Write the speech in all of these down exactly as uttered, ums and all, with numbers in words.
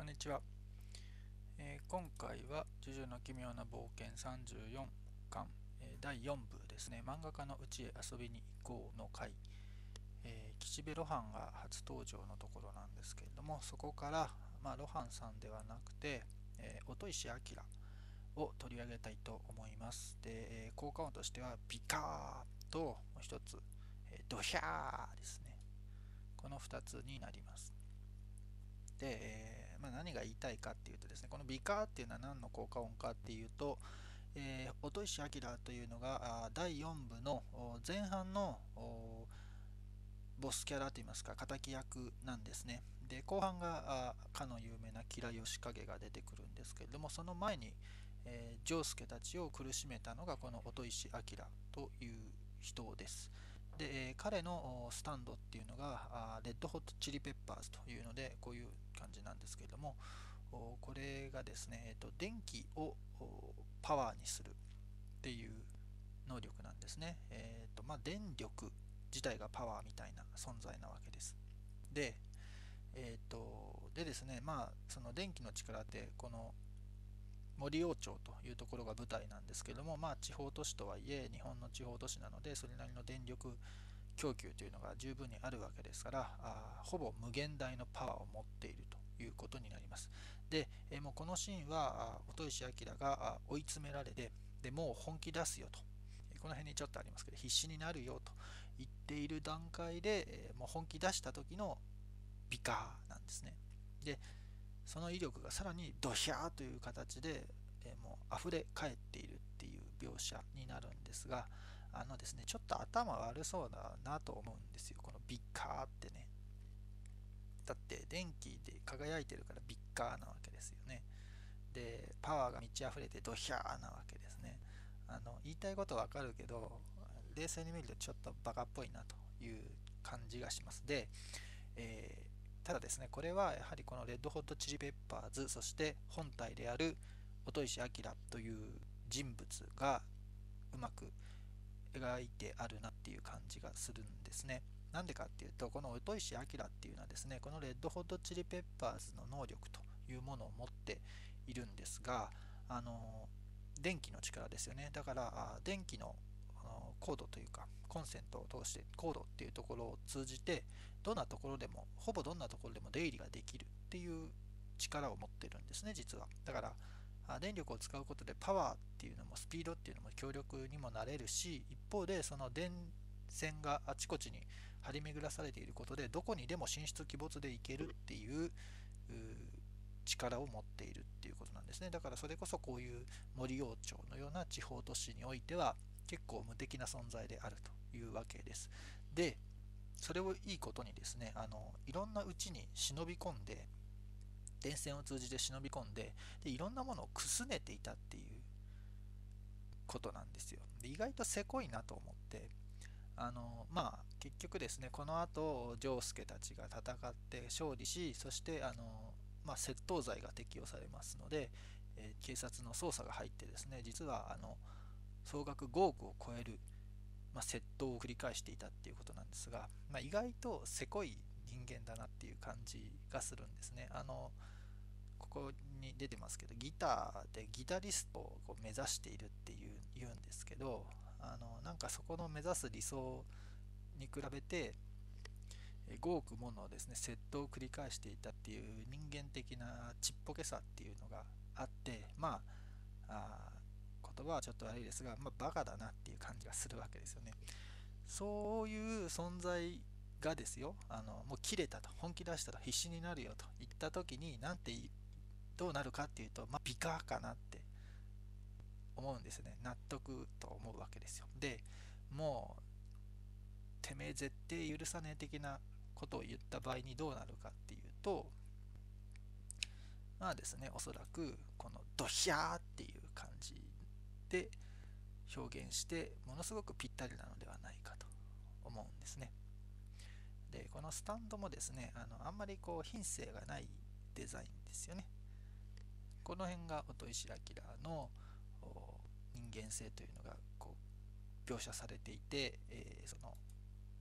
んにちは、えー今回は「ジョジョの奇妙な冒険さんじゅうよんかん、えーだいよん部ですね、漫画家の家へ遊びに行こうの回、えー岸辺露伴が初登場のところなんですけれども、そこから、まあ、露伴さんではなくて、えー音石明を取り上げたいと思います。で、えー効果音としてはビカーともう一つ、えードヒャーですね。このふたつになります。で、えーまあ、何が言いたいかっていうとですね、このビカーっていうのは何の効果音かっていうと、えー、音石明というのがだいよん部の前半のボスキャラといいますか敵役なんですね。で後半がかの有名な吉良義景が出てくるんですけれども、その前に、えー、丈介たちを苦しめたのがこの音石明という人です。で、えー彼のスタンドっていうのがレッドホットチリペッパーズというので、こういう感じなんですけれども、これがですね、えーと、電気をパワーにするっていう能力なんですね。えーとまあ、電力自体がパワーみたいな存在なわけです。で、えーとでですね、まあ、その電気の力ってこの森王町というところが舞台なんですけども、まあ、地方都市とはいえ日本の地方都市なので、それなりの電力供給というのが十分にあるわけですから、あほぼ無限大のパワーを持っているということになります。で、えもうこのシーンは音石明が追い詰められて、でもう本気出すよと、この辺にちょっとありますけど、必死になるよと言っている段階で、えもう本気出した時のビカーなんですね。で、その威力がさらにドヒャーという形で、えもう溢れ返っているっていう描写になるんですが、あのですね、ちょっと頭悪そうだなと思うんですよ、このビッカーってね。だって電気で輝いてるからビッカーなわけですよね。で、パワーが満ち溢れてドヒャーなわけですね。あの言いたいことわかるけど、冷静に見るとちょっとバカっぽいなという感じがします。で、えーただですね、これはやはりこのレッドホットチリペッパーズ、そして本体である音石明という人物がうまく描いてあるなっていう感じがするんですね。なんでかっていうと、この音石明っていうのはですね、このレッドホットチリペッパーズの能力というものを持っているんですが、あの電気の力ですよね。だから電気のコードというかコンセントを通してコードっていうところを通じて、どんなところでもほぼどんなところでも出入りができるっていう力を持ってるんですね、実は。だから電力を使うことでパワーっていうのもスピードっていうのも強力にもなれるし、一方でその電線があちこちに張り巡らされていることで、どこにでも進出鬼没で行けるっていう力を持っているっていうことなんですね。だからそれこそこういう森王町のような地方都市においては結構無敵な存在であるというわけです。で、それをいいことにですね、あのいろんなうちに忍び込んで、電線を通じて忍び込んで、でいろんなものをくすねていたっていうことなんですよ。で意外とせこいなと思って、あのまあ結局ですね、この後丈介たちが戦って勝利し、そしてあの、まあ、窃盗罪が適用されますので、えー警察の捜査が入ってですね、実はあの総額ごおくを超える、まあ、窃盗を繰り返していたっていうことなんですが、まあ、意外とせこい人間だなっていう感じがするんですね。あのここに出てますけど、ギターでギタリストをこう目指しているっていう言うんですけど、あのなんかそこの目指す理想に比べてごおくものですね窃盗を繰り返していたっていう人間的なちっぽけさっていうのがあって、まあ、あ言葉はちょっと悪いですが、まあ、バカだなっていう感じがするわけですよね。そういう存在がですよ、あのもう切れたと、本気出したと、必死になるよと言った時に、なんてどうなるかっていうと、まあ、美化かなって思うんですね。納得と思うわけですよ。でもうてめえ絶対許さねえ的なことを言った場合にどうなるかっていうと、まあですね、おそらくこのドヒャーっていう感じで表現してものすごくぴったりなのではないかと思うんですね。でこのスタンドもですね、あのあんまりこう品性がないデザインですよね。この辺が音石明の人間性というのがこう描写されていて、えーその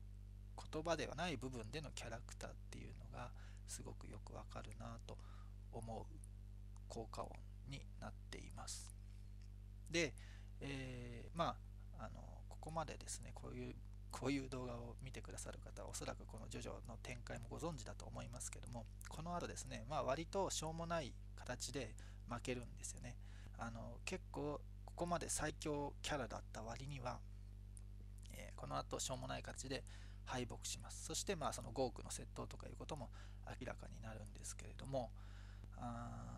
言葉ではない部分でのキャラクターっていうのがすごくよくわかるなと思う効果音になっています。で、えー、まああのここまでですね、こういうこういう動画を見てくださる方はおそらくこのジョジョの展開もご存知だと思いますけども、この後ですね、まあ、割としょうもない形で負けるんですよね。あの結構ここまで最強キャラだった割には、えーこの後しょうもない形で敗北します。そしてまあそのゴークの窃盗とかいうことも明らかになるんですけれども、あ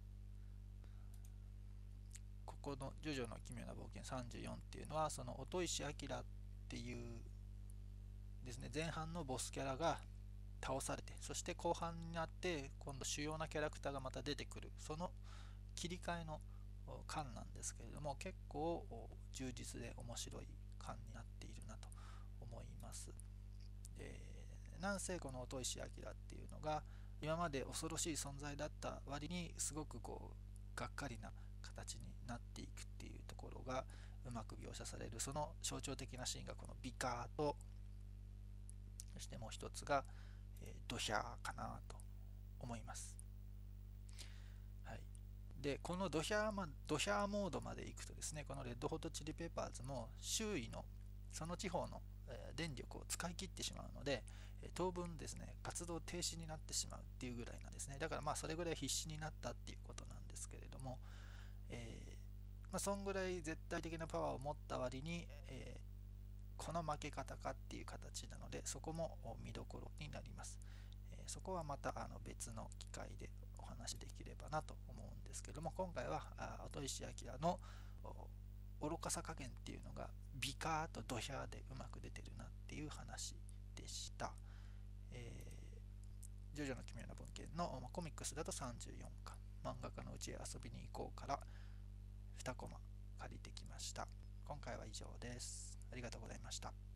ここの「ジョジョの奇妙な冒険さんじゅうよん」っていうのは、その音石明っていうですね、前半のボスキャラが倒されて、そして後半になって今度主要なキャラクターがまた出てくる、その切り替えの巻なんですけれども、結構充実で面白い巻になっているなと思います。で、なんせこの音石明っていうのが今まで恐ろしい存在だった割にすごくこうがっかりな形になっていくっていうところがうまく描写される、その象徴的なシーンがこのビカーと、そしてもう一つが、えー、ドヒャーかなと思います。はい、でこのドヒャー、ま、ドヒャーモードまで行くとですね、このレッドホットチリペッパーズも周囲のその地方の、えー、電力を使い切ってしまうので、えー、当分ですね活動停止になってしまうっていうぐらいなんですね。だからまあそれぐらい必死になったっていうことなんですけれども、えーまあ、そんぐらい絶対的なパワーを持った割に、えーこの負け方かっていう形なので、そこも見どころになります。えーそこはまたあの別の機会でお話しできればなと思うんですけども、今回は音石明の愚かさ加減っていうのがビカーとドヒャーでうまく出てるなっていう話でした。えー、ジョジョの奇妙な文献の、まあ、コミックスだとさんじゅうよんかん、漫画家のうちへ遊びに行こうからにコマ借りてきました。今回は以上です。ありがとうございました。